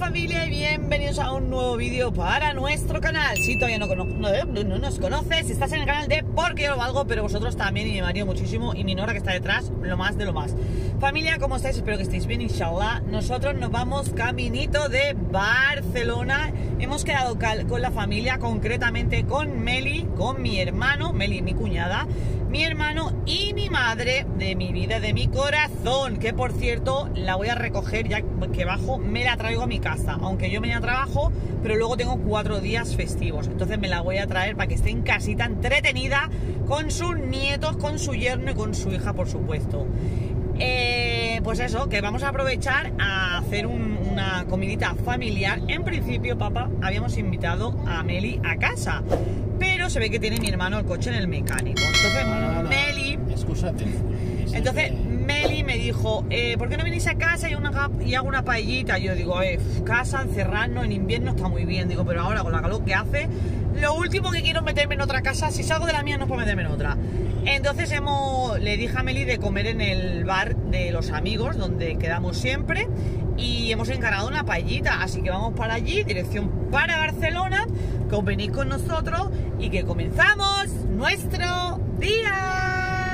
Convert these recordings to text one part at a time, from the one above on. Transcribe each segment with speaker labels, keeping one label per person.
Speaker 1: familia y bienvenidos a un nuevo vídeo para nuestro canal. Si todavía no nos conoces, si estás en el canal de Porque Yo Lo Valgo, pero vosotros también, y mi marido muchísimo, y mi nora que está detrás, lo más de lo más. Familia, ¿cómo estáis? Espero que estéis bien, inshallah. Nosotros nos vamos caminito de Barcelona. Hemos quedado con la familia, concretamente con Meli, con mi hermano, Meli, mi cuñada, mi hermano y mi madre, de mi vida, de mi corazón, que por cierto la voy a recoger ya que bajo, me la traigo a mi casa, aunque yo mañana trabajo, pero luego tengo 4 días festivos, entonces me la voy a traer para que esté en casita entretenida con sus nietos, con su yerno y con su hija, por supuesto. Pues eso, que vamos a aprovechar a hacer una comidita familiar. En principio, papá, habíamos invitado a Meli a casa, pero se ve que tiene mi hermano el coche en el mecánico. Entonces Meli...
Speaker 2: Excúsate.
Speaker 1: Entonces Meli me dijo, ¿por qué no venís a casa y hago una paellita? Yo digo, casa, encerrarnos en invierno está muy bien. Digo, pero ahora con la calor que hace, lo último que quiero es meterme en otra casa. Si salgo de la mía no puedo meterme en otra. Entonces le dije a Meli de comer en el bar de los amigos donde quedamos siempre, y hemos encargado una paellita, así que vamos para allí, dirección para Barcelona, que os venís con nosotros y que comenzamos nuestro día.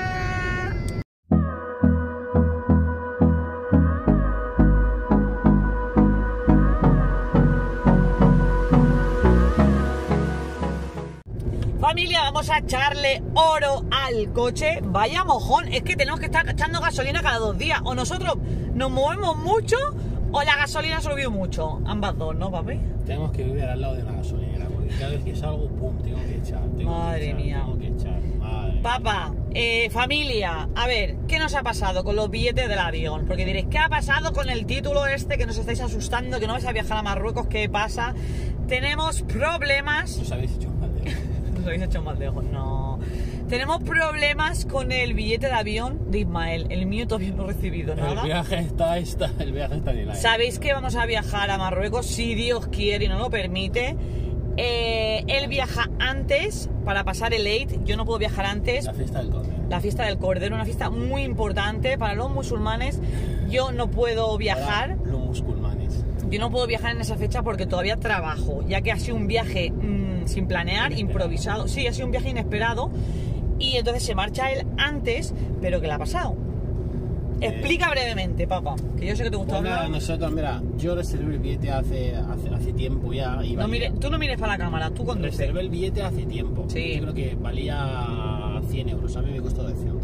Speaker 1: Familia, vamos a echarle oro al coche. Vaya mojón, es que tenemos que estar echando gasolina cada 2 días. O nosotros nos movemos mucho o la gasolina ha subido mucho. Ambas dos, ¿no, papi?
Speaker 2: Tenemos que vivir al lado de la gasolinera, porque cada vez que salgo, pum, tengo que echar.
Speaker 1: Madre mía. Papá, familia, a ver, ¿qué nos ha pasado con los billetes del avión? Porque diréis, ¿qué ha pasado con el título este que nos estáis asustando, que no vais a viajar a Marruecos? ¿Qué pasa? Tenemos problemas...
Speaker 2: Os habéis hecho mal de...
Speaker 1: Nos habéis hecho mal de ojos, no. Tenemos problemas con el billete de avión de Ismael. El mío todavía no he recibido nada.
Speaker 2: El viaje está en el aire.
Speaker 1: Sabéis que vamos a viajar a Marruecos, si Dios quiere y no lo permite. Él viaja antes para pasar el Eid. Yo no puedo viajar antes.
Speaker 2: La fiesta del Cordero.
Speaker 1: La fiesta del Cordero, una fiesta muy importante para los musulmanes. Yo no puedo viajar.
Speaker 2: Para los musulmanes.
Speaker 1: Yo no puedo viajar en esa fecha porque todavía trabajo, ya que ha sido un viaje sin planear, improvisado. Sí, ha sido un viaje inesperado, y entonces se marcha él antes. ¿Pero qué le ha pasado? Explica brevemente, papá, que yo sé que te gusta hablar.
Speaker 2: Nosotros, mira, yo reservé el billete hace tiempo ya. Y
Speaker 1: tú no mires para la cámara, tú conduces.
Speaker 2: Reservé el billete hace tiempo.
Speaker 1: Sí.
Speaker 2: Yo creo que valía 100 euros, a mí me costó 200.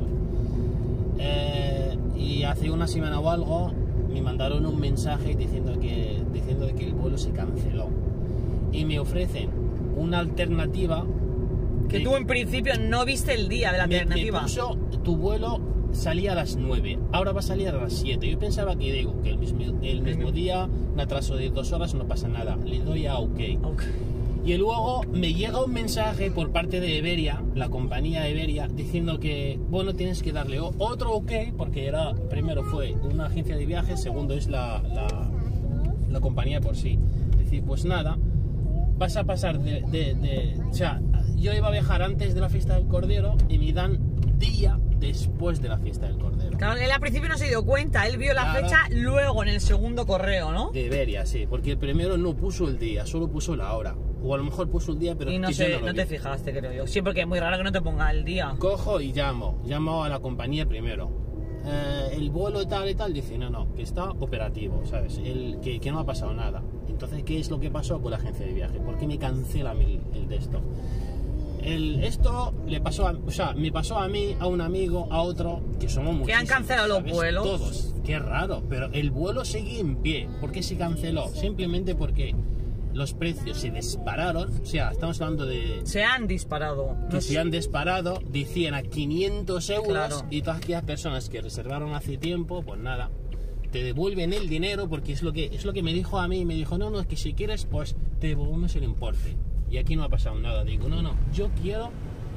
Speaker 2: Y hace una semana o algo me mandaron un mensaje diciendo que el vuelo se canceló, y me ofrecen una alternativa
Speaker 1: que tú en principio no viste el día de la alternativa.
Speaker 2: Me puso, tu vuelo salía a las 9, ahora va a salir a las 7. Yo pensaba que el mismo día, un atraso de 2 horas, no pasa nada. Le doy a OK. Y luego me llega un mensaje por parte de Iberia, la compañía Iberia, diciendo que, bueno, tienes que darle otro OK, porque primero fue una agencia de viajes, segundo es la compañía por sí. Decir, pues nada, vas a pasar o sea, yo iba a viajar antes de la fiesta del Cordero y me dan día después de la fiesta del Cordero.
Speaker 1: Claro, él al principio no se dio cuenta, él vio la fecha luego en el segundo correo, ¿no?
Speaker 2: De Iberia, sí, porque el primero no puso el día, solo puso la hora. O a lo mejor puso el día, pero...
Speaker 1: Y no te fijaste, creo yo. Sí, porque es muy raro que no te ponga el día.
Speaker 2: Cojo y llamo a la compañía primero. El vuelo tal y tal, dice, no, que está operativo, ¿sabes? Que no ha pasado nada. Entonces, ¿qué es lo que pasó con la agencia de viaje? ¿Por qué me cancelan el de esto? Esto le pasó me pasó a mí, a un amigo, a otro, que somos muchísimos.
Speaker 1: Que han cancelado los vuelos.
Speaker 2: Todos. Qué raro, pero el vuelo sigue en pie. ¿Por qué se canceló? Simplemente porque los precios se dispararon. O sea, estamos hablando de...
Speaker 1: Se han disparado.
Speaker 2: Que se han disparado, decían a 500 euros.
Speaker 1: Claro.
Speaker 2: Y todas aquellas personas que reservaron hace tiempo, pues nada, te devuelven el dinero, porque es lo que me dijo a mí. Me dijo, no, es que si quieres, pues te devolvemos el importe. Y aquí no ha pasado nada. Digo, no, yo quiero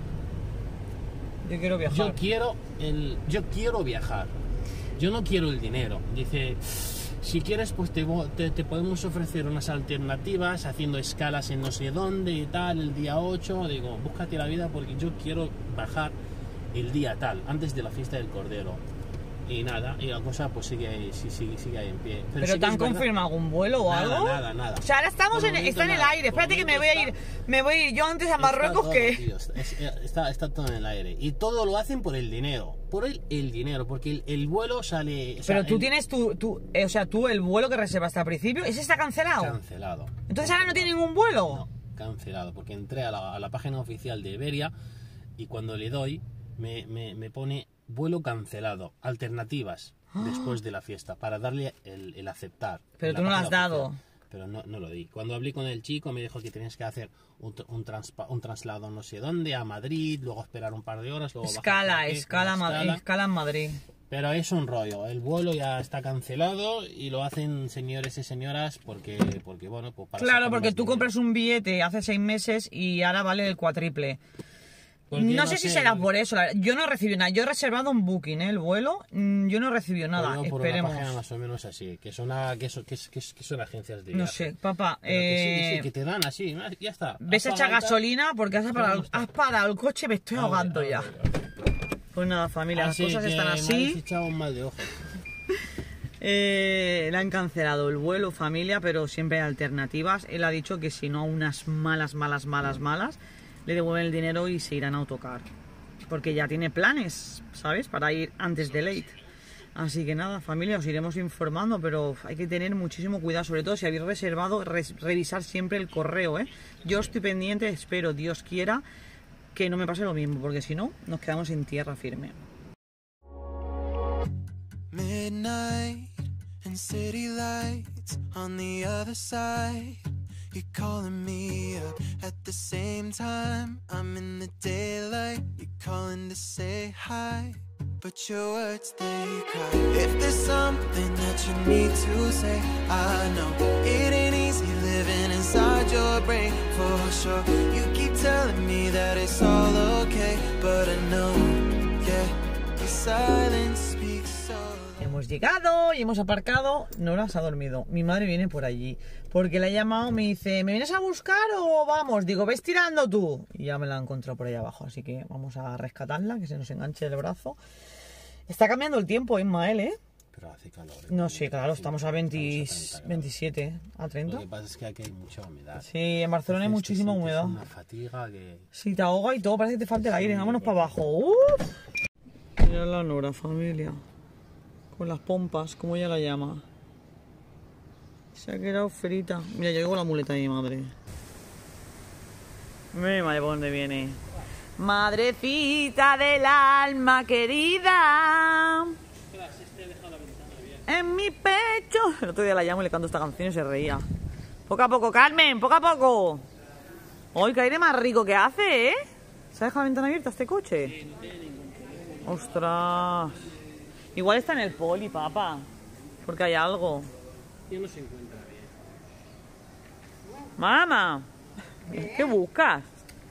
Speaker 2: viajar. Yo quiero viajar. Yo no quiero el dinero. Dice, si quieres, pues te podemos ofrecer unas alternativas, haciendo escalas en no sé dónde y tal, el día 8. Digo, búscate la vida, porque yo quiero bajar el día tal, antes de la fiesta del Cordero. Y nada, y la cosa pues sigue ahí en pie.
Speaker 1: ¿Pero
Speaker 2: sí
Speaker 1: te han confirmado algún vuelo o algo?
Speaker 2: Nada.
Speaker 1: O sea, ahora estamos está en el aire. Espérate que me voy a ir yo antes a Marruecos
Speaker 2: está todo en el aire. Y todo lo hacen por el dinero. El dinero, porque el vuelo sale...
Speaker 1: Pero tú tienes o sea, tú el vuelo que reservaste al principio, ¿ese está cancelado?
Speaker 2: Cancelado.
Speaker 1: Entonces ahora no tiene ningún vuelo.
Speaker 2: No, cancelado, porque entré a la página oficial de Iberia y cuando le doy me pone vuelo cancelado, alternativas después de la fiesta, para darle el aceptar.
Speaker 1: Pero tú no lo has dado.
Speaker 2: Pero no lo di. Cuando hablé con el chico me dijo que tenías que hacer un traslado no sé dónde, a Madrid, luego esperar un par de horas, luego
Speaker 1: escala en Madrid.
Speaker 2: Pero es un rollo, el vuelo ya está cancelado y lo hacen señores y señoras porque bueno, pues para...
Speaker 1: Claro, porque tú compras un billete hace 6 meses y ahora vale el cuatriple. No sé si será por eso. Yo no he recibido nada. Yo he reservado un booking, el vuelo. Yo no he recibido nada.
Speaker 2: Por
Speaker 1: esperemos.
Speaker 2: Una página más o menos así, que son agencias de viaje.
Speaker 1: No sé, papá.
Speaker 2: Que te dan así, ya está.
Speaker 1: ¿Ves echar gasolina? Porque has parado el coche, me estoy ahogando ya. Pues nada, familia, las cosas están así.
Speaker 2: Me echado un mal de ojo.
Speaker 1: Le han cancelado el vuelo, familia, pero siempre hay alternativas. Él ha dicho que si no, unas malas, le devuelven el dinero y se irán a autocar. Porque ya tiene planes, ¿sabes? Para ir antes de late. Así que nada, familia, os iremos informando, pero hay que tener muchísimo cuidado. Sobre todo si habéis reservado, revisar siempre el correo, ¿eh? Yo estoy pendiente, espero, Dios quiera, que no me pase lo mismo, porque si no, nos quedamos en tierra firme. Midnight and city lights on the other side. You're calling me up at the same time. I'm in the daylight. You're calling to say hi, but your words they cry. If there's something that you need to say, I know it ain't easy living inside your brain for sure. You keep telling me that it's all okay, but I know, yeah, your silence speaks so. Hemos llegado y hemos aparcado. Nora se ha dormido. Mi madre viene por allí porque la he llamado, me dice, ¿me vienes a buscar o vamos? Digo, ves tirando tú. Y ya me la he encontrado por ahí abajo, así que vamos a rescatarla, que se nos enganche el brazo. Está cambiando el tiempo, Ismael, ¿eh?
Speaker 2: Pero hace calor.
Speaker 1: No, sí, claro, estamos a 27, a 30.
Speaker 2: Lo que pasa es que aquí hay mucha humedad.
Speaker 1: Sí, en Barcelona hay muchísima humedad.
Speaker 2: Es una fatiga que...
Speaker 1: Sí, te ahoga y todo, parece que te falta el aire.
Speaker 2: Sí,
Speaker 1: vámonos para abajo. Mira la Nora, familia. Con las pompas, como ella la llama. Se ha quedado frita. Mira, yo llevo la muleta de mi madre. Mira, madre, ¿por dónde viene? Madrecita del alma querida, en mi pecho. El otro día la llamo y le canto esta canción y se reía. Poco a poco, Carmen, poco a poco. ¡Ay, qué aire más rico que hace, eh! ¿Se ha dejado la ventana abierta este coche? Sí, no tiene ningún problema. ¡Ostras! Igual está en el poli, papá. Porque hay algo.
Speaker 2: Ya no se encuentra bien.
Speaker 1: Mamá, ¿qué buscas?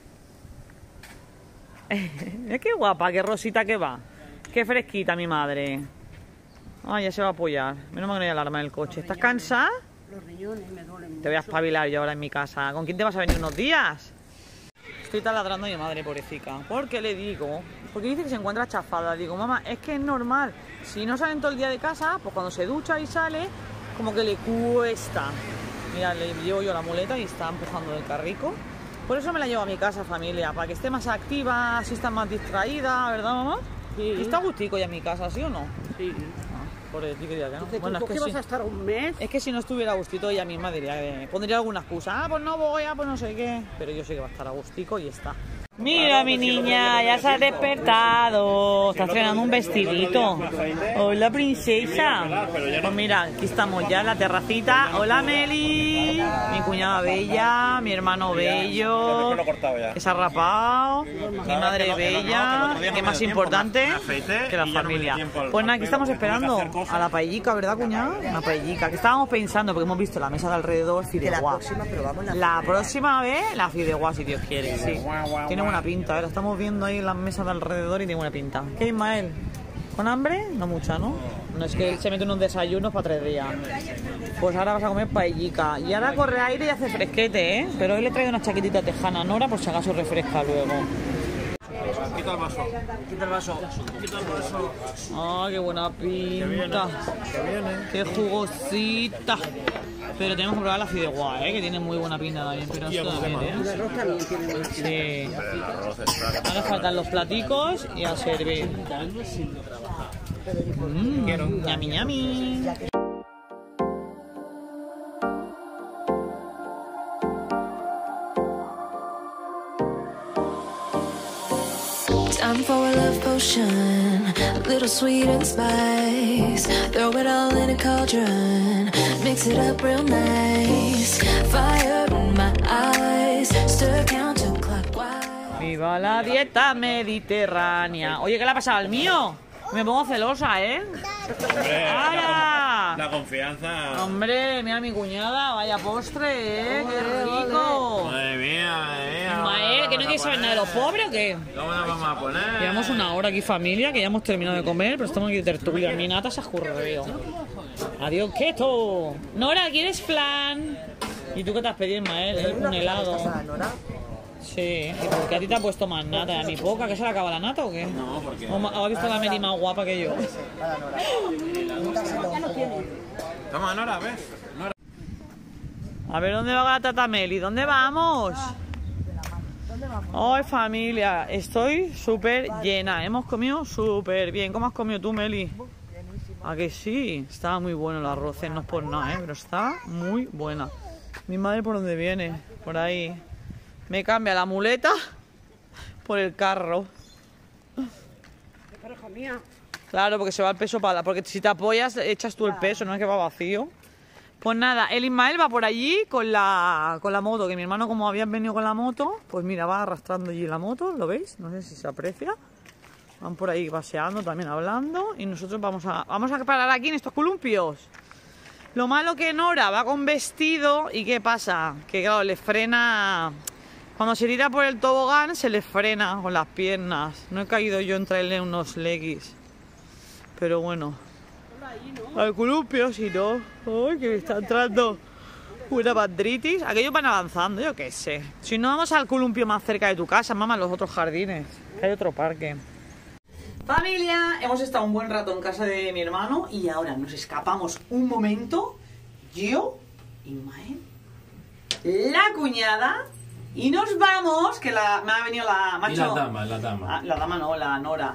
Speaker 1: Mira qué guapa, qué rosita que va. Qué fresquita mi madre. Ay, ya se va a apoyar. Menos mal que no hay alarma en el coche. ¿Estás cansada?
Speaker 3: Los riñones me duelen.
Speaker 1: Te voy a espabilar yo ahora en mi casa. ¿Con quién te vas a venir unos días? Estoy taladrando a mi madre, pobrecita. ¿Por qué le digo? Porque dice que se encuentra chafada. Digo, mamá, es que es normal. Si no salen todo el día de casa, pues cuando se ducha y sale, como que le cuesta. Mira, le llevo yo la muleta y está empujando del carrico. Por eso me la llevo a mi casa, familia, para que esté más activa, así está más distraída, ¿verdad, mamá? Sí. ¿Y está gustico ya en mi casa, sí o no?
Speaker 3: Sí.
Speaker 1: Por el que diga que no.
Speaker 3: Dice,
Speaker 1: bueno,
Speaker 3: ¿tú
Speaker 1: es que
Speaker 3: vas a estar un mes?
Speaker 1: Es que si no estuviera a gustito, ella misma diría, pondría alguna excusa. Ah, pues no voy, pues no sé qué. Pero yo sé que va a estar a gustico y está. Mira, mi niña, ya se ha despertado. Está estrenando un vestidito. Hola, princesa. Pues mira, aquí estamos ya en la terracita. Hola, Meli. Mi cuñada bella, mi hermano bello, que se ha rapado, mi madre bella, que es más importante que la familia. Pues nada, aquí estamos esperando a la paellica, ¿verdad, cuñada? Una paellica, que estábamos pensando, porque hemos visto la mesa de alrededor, fideuá. La próxima vez, la fideuá, si Dios quiere, sí. Tiene buena pinta, la estamos viendo ahí en las mesas de alrededor y tiene buena pinta. ¿Qué, Ismael? ¿Con hambre? No mucha, ¿no? No es que él se mete en un desayuno para 3 días. Pues ahora vas a comer paellica. Y ahora corre aire y hace fresquete, ¿eh? Pero hoy le he traído una chaquetita tejana a Nora por si acaso refresca luego.
Speaker 2: Quita el vaso.
Speaker 1: Quita el vaso.
Speaker 2: Quita el vaso.
Speaker 1: Ah, qué buena pinta.
Speaker 2: Que viene.
Speaker 1: Qué jugosita. Pero tenemos que probar la fideuá, que tiene muy buena pinta también. Pero esto también,
Speaker 3: El arroz también tiene más.
Speaker 1: Sí.
Speaker 2: Pero el arroz está...
Speaker 1: Ahora faltan los platicos y a servir. Ñami, ñami.
Speaker 4: Time for a love potion, a little sweet and spice. Throw it all in a cauldron, mix it up real nice. Fire in my eyes, stir counterclockwise.
Speaker 1: Viva la dieta mediterránea. Oye, ¿qué le ha pasado al mío? Me pongo celosa, ¿eh?
Speaker 2: Hombre,
Speaker 1: ¡Hala!
Speaker 2: la confianza.
Speaker 1: Hombre, mira mi cuñada, vaya postre, ¿eh? ¡Qué rico!
Speaker 2: Madre mía.
Speaker 1: Ismael, ¿que no quieres saber nada de los pobres o qué?
Speaker 2: ¿Cómo la vamos a poner?
Speaker 1: Llevamos una hora aquí, familia, que ya hemos terminado de comer, pero estamos aquí de tertulia. Mi nata se ha escurrido. Adiós, keto. Nora, ¿quieres flan? ¿Y tú qué te has pedido, Ismael? Un helado. Sí. ¿Y por qué a ti te ha puesto más nata? ¿Y a mi poca? ¿Que se le acaba la nata o qué?
Speaker 2: No, porque...
Speaker 1: ¿O has visto la Meli más guapa que yo?
Speaker 2: Toma, Nora, ves. Nora.
Speaker 1: A ver, ¿dónde va la tata Meli? ¿Dónde vamos? Ay, familia, estoy súper llena. Hemos comido súper bien. ¿Cómo has comido tú, Meli? ¿A que sí? Estaba muy bueno el arroz, no es por nada, pero está muy buena. Mi madre, ¿por dónde viene? Por ahí. Me cambia la muleta por el carro.
Speaker 3: Pero hija mía,
Speaker 1: Claro, porque se va el peso para... Porque si te apoyas, echas tú el peso, no es que va vacío. Pues nada, el Ismael va por allí con la moto, que mi hermano, como habían venido con la moto, pues mira, va arrastrando allí la moto, ¿lo veis? No sé si se aprecia. Van por ahí paseando, también hablando, y nosotros vamos a parar aquí en estos columpios. Lo malo que Nora va con vestido, ¿y qué pasa? Que claro, le frena... Cuando se tira por el tobogán, se le frena con las piernas. No he caído yo en traerle unos leggings. Pero bueno... Al columpio, si no. Ay, que me está entrando una pandritis. Aquellos van avanzando, yo qué sé. Si no, vamos al columpio más cerca de tu casa, mamá, los otros jardines. Hay otro parque. Familia, hemos estado un buen rato en casa de mi hermano y ahora nos escapamos un momento. Yo, Ismael, la cuñada y nos vamos. Que me ha venido la macho.
Speaker 2: Y la dama.
Speaker 1: La dama no, la Nora.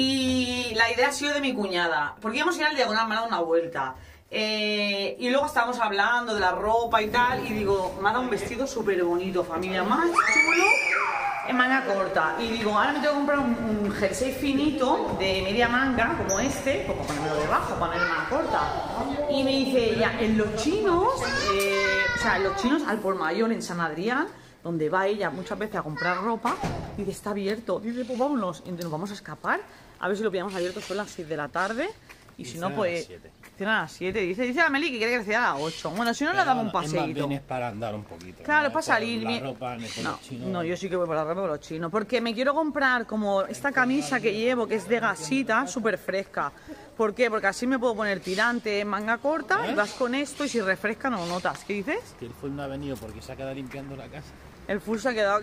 Speaker 1: Y la idea ha sido de mi cuñada, porque íbamos a ir al Diagonal, me ha dado una vuelta. Y luego estábamos hablando de la ropa y tal, y digo, me ha dado un vestido súper bonito, familia, más chulo, en manga corta. Y digo, ahora me tengo que comprar un jersey finito de media manga, como este, como ponérmelo debajo, ponerme manga corta. Y me dice ella, en los chinos, en los chinos al por mayor en San Adrián, donde va ella muchas veces a comprar ropa, dice, está abierto. Dice, pues vámonos. Y nos vamos a escapar. A ver si lo pillamos abierto, son las 6 de la tarde. Y si no, pues... Cierran a las 7. Dice la Meli que quiere que cierre a las 8. Bueno, si no, le damos un paseíto.
Speaker 2: Es para andar un poquito.
Speaker 1: Claro, para salir.
Speaker 2: La ropa, ni por los chinos.
Speaker 1: No, yo sí que voy por la ropa por los chinos. Porque me quiero comprar como esta camisa que llevo, que es de gasita, súper fresca. ¿Por qué? Porque así me puedo poner tirante, manga corta, y vas con esto y si refresca no notas. ¿Qué dices?
Speaker 2: Que el full no ha venido porque se ha quedado limpiando la casa.
Speaker 1: El full se ha quedado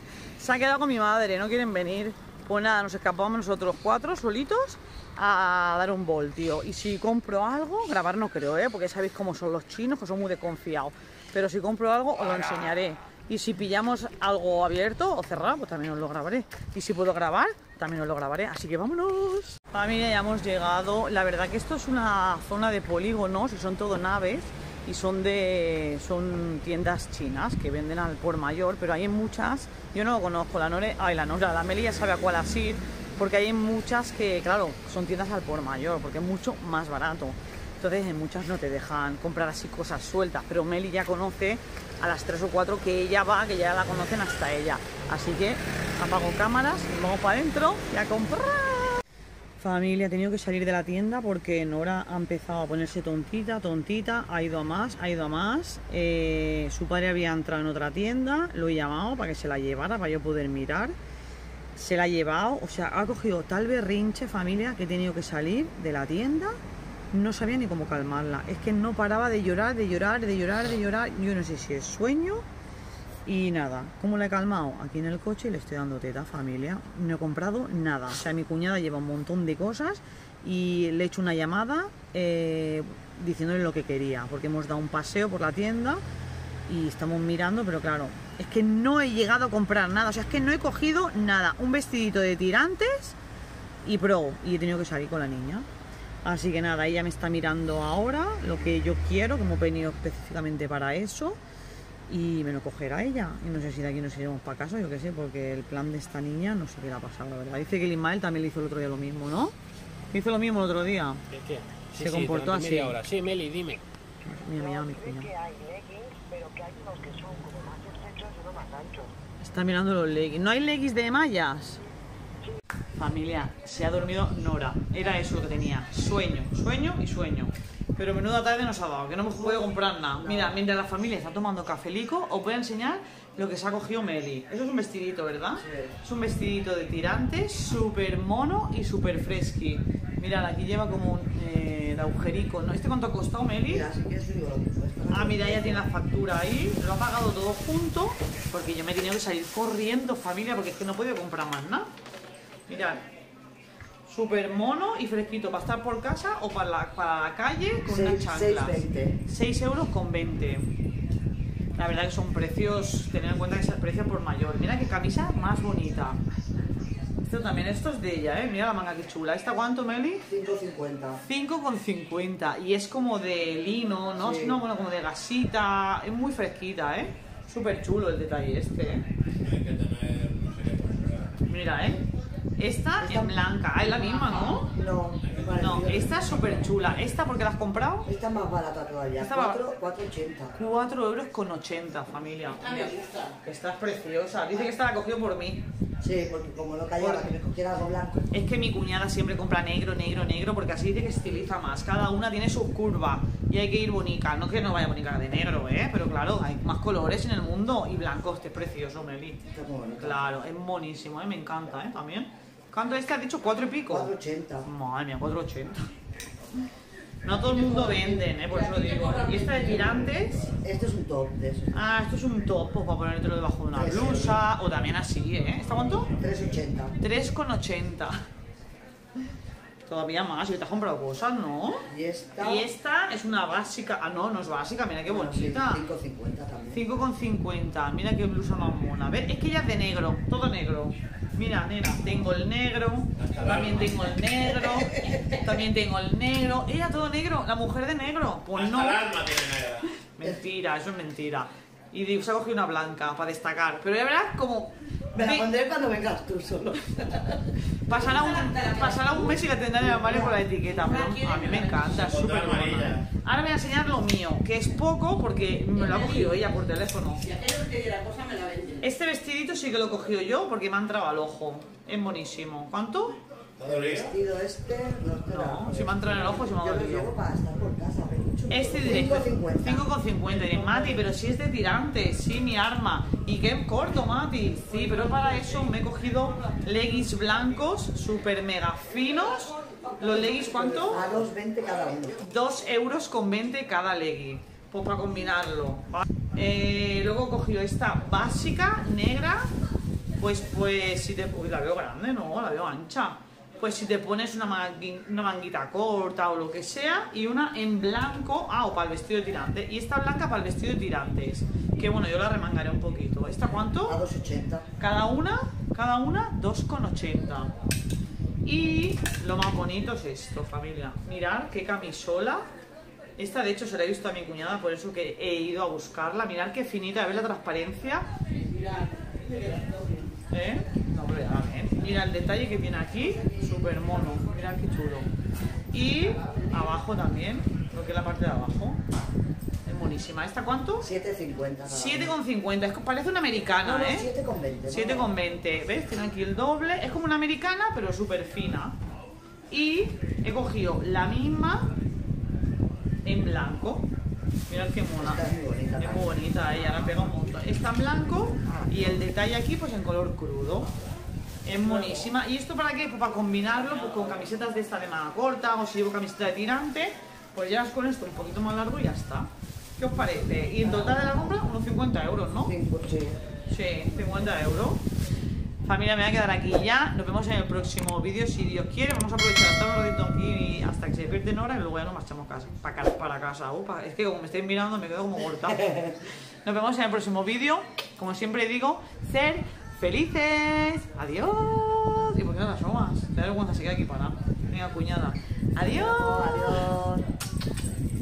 Speaker 1: con mi madre, no quieren venir. Pues nada, nos escapamos nosotros 4 solitos a dar un voltio. Y si compro algo, grabar no creo, porque sabéis cómo son los chinos, que son muy desconfiados. Pero si compro algo, os lo enseñaré. Y si pillamos algo abierto o cerrado, pues también os lo grabaré. Y si puedo grabar, también os lo grabaré. Así que vámonos. Familia, ya hemos llegado. La verdad que esto es una zona de polígonos y son todo naves. Y son tiendas chinas que venden al por mayor, pero hay muchas, yo no lo conozco, la Meli ya sabe a cuál así, porque hay muchas que, claro, son tiendas al por mayor, porque es mucho más barato. Entonces en muchas no te dejan comprar así cosas sueltas, pero Meli ya conoce a las 3 o 4 que ella va, que ya la conocen hasta ella. Así que apago cámaras, nos vamos para adentro y a comprar. Familia, he tenido que salir de la tienda porque Nora ha empezado a ponerse tontita, ha ido a más. Su padre había entrado en otra tienda, lo he llamado para que se la llevara, para yo poder mirar. Se la ha llevado, o sea, ha cogido tal berrinche, familia, que he tenido que salir de la tienda. No sabía ni cómo calmarla, es que no paraba de llorar. Yo no sé si es sueño Y nada, ¿cómo la he calmado? Aquí en el coche le estoy dando teta, familia. No he comprado nada. O sea, mi cuñada lleva un montón de cosas y le he hecho una llamada diciéndole lo que quería, porque hemos dado un paseo por la tienda y estamos mirando, pero claro, es que no he llegado a comprar nada. O sea, es que no he cogido nada. Un vestidito de tirantes y pro, y he tenido que salir con la niña. Así que nada, ella me está mirando ahora lo que yo quiero, que hemos venido específicamente para eso. Y me lo cogerá ella. Y no sé si de aquí nos iremos para casa, yo qué sé, porque el plan de esta niña no sé qué le ha pasado, la verdad. Dice que el Ismael también le hizo el otro día lo mismo, ¿no? Hizo lo mismo el otro día.
Speaker 2: ¿Qué?
Speaker 1: Se comportó así.
Speaker 2: Ahora. Sí, Meli, dime.
Speaker 1: Mira, mi cuñado.
Speaker 5: Que hay leggings, pero que hay unos que son como más estrechos y unos más anchos.
Speaker 1: Está mirando los leggings. ¿No hay leggings de mallas? Familia, se ha dormido Nora. Era eso lo que tenía. Sueño, sueño y sueño. Pero menuda tarde nos ha dado, que no hemos podido comprar nada. Mira, mientras la familia está tomando cafelico, os voy a enseñar lo que se ha cogido Meli. Eso es un vestidito, ¿verdad? Sí. Es un vestidito de tirantes, súper mono y súper fresqui. Mirad, aquí lleva como un de agujerico, ¿no? ¿Este cuánto ha costado, Meli?
Speaker 5: Mira, si quieres te digo lo mismo.
Speaker 1: Ah, mira, ella tiene la factura ahí, lo ha pagado todo junto, porque yo me he tenido que salir corriendo, familia, porque es que no he podido comprar más nada. Mirad, súper mono y fresquito para estar por casa o para la calle con unas chanclas. 6 euros con 20. La verdad que son precios, tener en cuenta que es el precio por mayor. Mira qué camisa más bonita. Esto también, esto es de ella, mira la manga que chula. ¿Esta cuánto, Meli?
Speaker 5: 5,50.
Speaker 1: 5,50. Y es como de lino, ¿no?
Speaker 5: Sí.
Speaker 1: No, bueno, como de gasita. Es muy fresquita, Súper chulo el detalle este, Mira, Esta en blanca. Ah, es la misma, ¿no? No, esta es súper chula. ¿Esta por qué la has comprado?
Speaker 5: Esta es más barata todavía.
Speaker 1: Esta
Speaker 5: 4,80.
Speaker 1: 4,80 euros, familia. Esta es preciosa. Dice que esta la ha cogido por mí.
Speaker 5: Sí, porque como no callaba que me cogiera algo blanco.
Speaker 1: Es que mi cuñada siempre compra negro, negro, negro, porque así dice que estiliza más. Cada una tiene su curva y hay que ir bonita. No que no vaya bonita de negro, pero claro, hay más colores en el mundo y blanco. Este es precioso, Meli.
Speaker 5: Está muy bonito.
Speaker 1: Claro, es monísimo, me encanta, también. ¿Cuánto este has dicho? ¿4 y pico?
Speaker 5: 4,80.
Speaker 1: Madre mía, 4,80. No todo el mundo venden, por eso lo digo. ¿Y esta de tirantes?
Speaker 5: Este es un top de esos.
Speaker 1: Ah, esto es un top, pues para ponértelo debajo de una
Speaker 5: 3
Speaker 1: blusa o también así, ¿Está cuánto?
Speaker 5: 3,80.
Speaker 1: 3,80. Todavía más, y te has comprado cosas, ¿no?
Speaker 5: Y esta.
Speaker 1: Y esta es una básica. Ah, no es básica, mira qué bonita.
Speaker 5: 5,50 también.
Speaker 1: 5,50. Mira qué blusa más mona. ¿Ves? Es que ella es de negro, todo negro. Mira, nena, tengo el negro, también tengo el negro, también tengo el negro. Ella todo negro, la mujer de negro. Pues no.
Speaker 2: Hasta el alma tiene negra.
Speaker 1: Mentira, eso es mentira. Y digo, se ha cogido una blanca para destacar. Pero ya verás como...
Speaker 5: Me la pondré cuando vengas tú solo.
Speaker 1: Pasará un mes y la tendré en el armario con la etiqueta. Pero a mí me encanta, es súper buena. Ahora voy a enseñar lo mío, que es poco porque me lo ha cogido ella por teléfono. Este vestidito sí que lo he cogido yo porque me ha entrado al ojo. Es buenísimo. ¿Cuánto?
Speaker 5: El vestido este,
Speaker 1: No, si me ha entrado en el ojo, si me ha
Speaker 5: yo lo
Speaker 1: dolido.
Speaker 5: llevo para estar por casa, pero mucho.
Speaker 1: Este directo,
Speaker 5: 5,50.
Speaker 1: 5,50. Diréis, Mati, pero si es de tirantes, sí, mi arma. Y qué corto, Mati. Sí, pero para eso me he cogido leggings blancos, súper mega finos. ¿Los leggings cuánto?
Speaker 5: A 2,20 cada uno.
Speaker 1: 2,20 euros cada legging. Pues para combinarlo. Luego he cogido esta básica, negra. Pues si te... Uy, la veo grande, no, la veo ancha. Pues si te pones una manguita corta o lo que sea, y una en blanco, o para el vestido de tirantes, y esta blanca para el vestido de tirantes, que bueno, yo la remangaré un poquito. ¿Esta cuánto?
Speaker 5: A 2,80.
Speaker 1: Cada una 2,80. Y lo más bonito es esto, familia. Mirad qué camisola. Esta de hecho se la he visto a mi cuñada, por eso que he ido a buscarla. Mirad qué finita, ¿ves la transparencia? No, pero ya ven. Mira el detalle que tiene aquí, súper mono. Mirad qué chulo. Y abajo también, lo que es la parte de abajo. Es monísima. ¿Esta cuánto?
Speaker 5: 7,50.
Speaker 1: 7,50. Es que parece una americana,
Speaker 5: No, 7,20.
Speaker 1: 7,20. ¿Ves? Tiene aquí el doble. Es como una americana, pero súper fina. Y he cogido la misma en blanco. Mirad qué mona.
Speaker 5: Esta es muy bonita.
Speaker 1: Es muy bonita, ella la pega un montón. Está en blanco y el detalle aquí pues en color crudo. Es monísima. ¿Y esto para qué? Pues para combinarlo pues, con camisetas de esta de manga corta, o si llevo camiseta de tirante, pues llevas con esto un poquito más largo y ya está. ¿Qué os parece? Y en total de la compra, unos 50 euros, ¿no?
Speaker 3: Sí.
Speaker 1: Sí, 50 euros. Familia, me voy a quedar aquí ya. Nos vemos en el próximo vídeo, si Dios quiere. Vamos a aprovechar hasta un ratito aquí hasta que se despierte Nora y luego ya nos marchamos para casa. Upa, es que como me estáis mirando me quedo como corta. Nos vemos en el próximo vídeo. Como siempre digo, ser felices. Adiós. ¿Y por qué no las asomas? Te da vergüenza, se queda aquí para. Venga, cuñada. Adiós.
Speaker 3: Adiós.